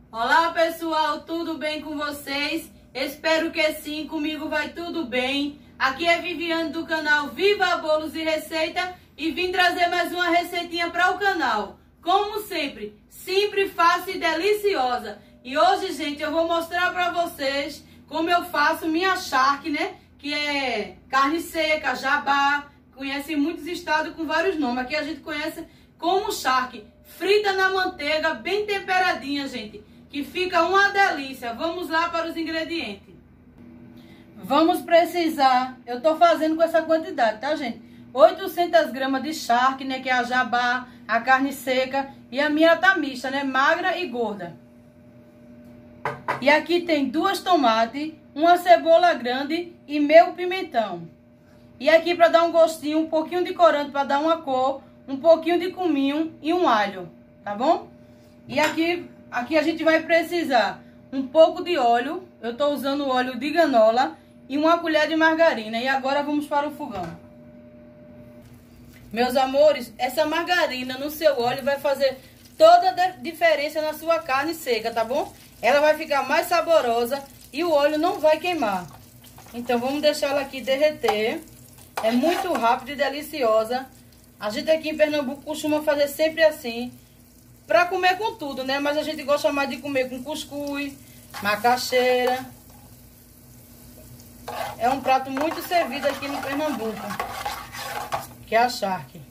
Olá pessoal, tudo bem com vocês? Espero que sim, comigo vai tudo bem. Aqui é Viviane do canal Viva Bolos e Receita e vim trazer mais uma receitinha para o canal. Como sempre, simples, fácil e deliciosa. E hoje, gente, eu vou mostrar para vocês como eu faço minha charque, né? Que é carne seca, jabá, conhece em muitos estados com vários nomes. Aqui a gente conhece como charque, frita na manteiga, bem temperadinha, gente, que fica uma delícia. Vamos lá para os ingredientes. Vamos precisar, eu tô fazendo com essa quantidade, tá, gente? 800 gramas de charque, né, que é a jabá, a carne seca, e a minha tá mista, né, magra e gorda. E aqui tem 2 tomates, uma cebola grande e meio pimentão. E aqui para dar um gostinho, um pouquinho de corante para dar uma cor, um pouquinho de cominho e um alho, tá bom? E aqui a gente vai precisar um pouco de óleo, eu tô usando óleo de canola e uma colher de margarina. E agora vamos para o fogão. Meus amores, essa margarina no seu óleo vai fazer toda a diferença na sua carne seca, tá bom? Ela vai ficar mais saborosa e o óleo não vai queimar. Então vamos deixar ela aqui derreter. É muito rápido e deliciosa. A gente aqui em Pernambuco costuma fazer sempre assim, pra comer com tudo, né? Mas a gente gosta mais de comer com cuscuz, macaxeira. É um prato muito servido aqui no Pernambuco, que é a charque.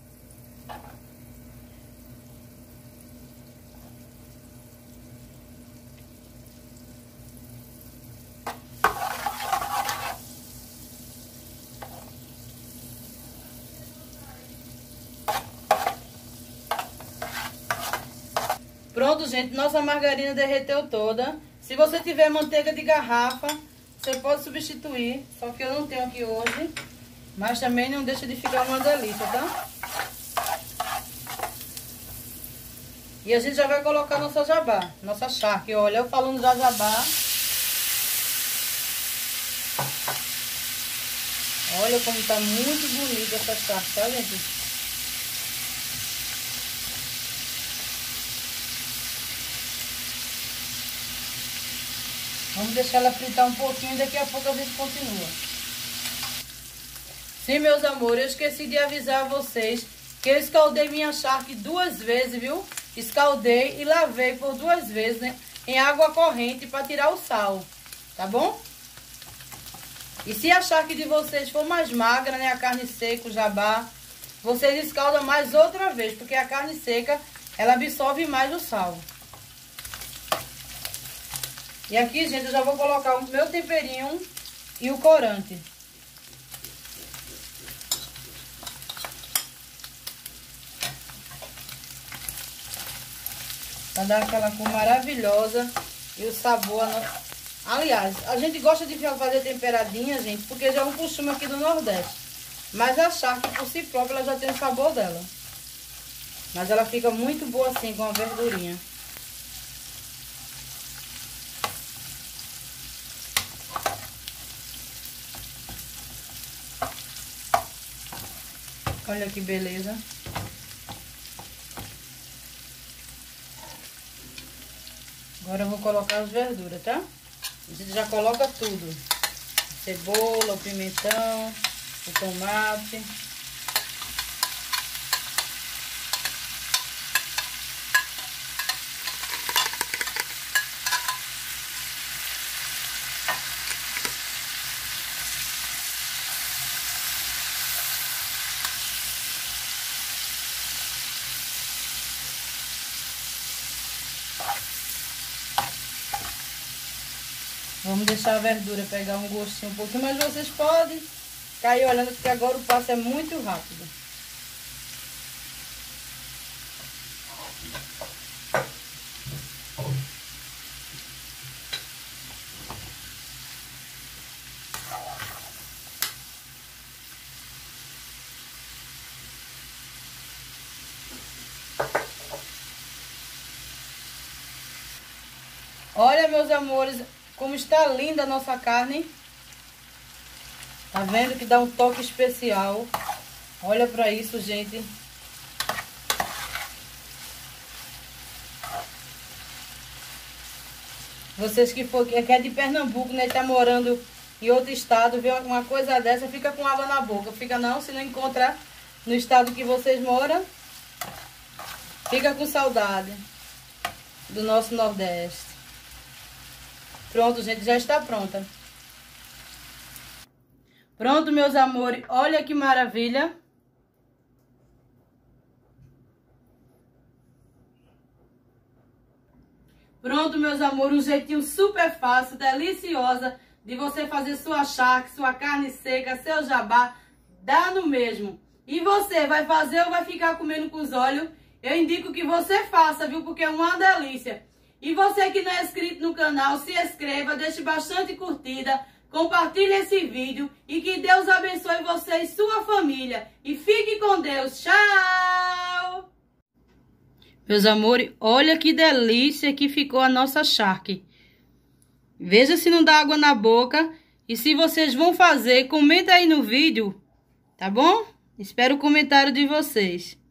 Pronto, gente, nossa margarina derreteu toda. Se você tiver manteiga de garrafa, você pode substituir, só que eu não tenho aqui hoje. Mas também não deixa de ficar uma delícia, tá? E a gente já vai colocar nossa jabá, nossa charque. Olha, eu falando já jabá. Olha como tá muito bonita essa charque, tá, gente? Vamos deixar ela fritar um pouquinho e daqui a pouco a gente continua. Sim, meus amores, eu esqueci de avisar vocês que eu escaldei minha charque 2 vezes, viu? Escaldei e lavei por 2 vezes, né, em água corrente para tirar o sal, tá bom? E se a charque de vocês for mais magra, né, a carne seca, o jabá, vocês escaldam mais outra vez, porque a carne seca, ela absorve mais o sal. E aqui, gente, eu já vou colocar o meu temperinho e o corante. Pra dar aquela cor maravilhosa e o sabor. Aliás, a gente gosta de fazer temperadinha, gente, porque já é um costume aqui do Nordeste. Mas a charque, por si própria, ela já tem o sabor dela. Mas ela fica muito boa assim, com a verdurinha. Olha que beleza. Agora eu vou colocar as verduras, tá? A gente já coloca tudo. A cebola, o pimentão, o tomate. Vamos deixar a verdura pegar um gostinho um pouquinho, mas vocês podem cair olhando, porque agora o passo é muito rápido. Olha, meus amores, como está linda a nossa carne. Tá vendo que dá um toque especial? Olha pra isso, gente. Vocês que é de Pernambuco, né? Tá morando em outro estado, vê uma coisa dessa, fica com água na boca. Fica não, se não encontrar no estado que vocês moram, fica com saudade do nosso Nordeste. Pronto, gente, já está pronta. Pronto, meus amores, olha que maravilha. Pronto, meus amores, um jeitinho super fácil, deliciosa de você fazer sua charque, sua carne seca, seu jabá, dá no mesmo. E você vai fazer ou vai ficar comendo com os olhos? Eu indico que você faça, viu? Porque é uma delícia. E você que não é inscrito no canal, se inscreva, deixe bastante curtida, compartilhe esse vídeo e que Deus abençoe você e sua família. E fique com Deus. Tchau! Meus amores, olha que delícia que ficou a nossa charque. Veja se não dá água na boca. E se vocês vão fazer, comenta aí no vídeo, tá bom? Espero o comentário de vocês.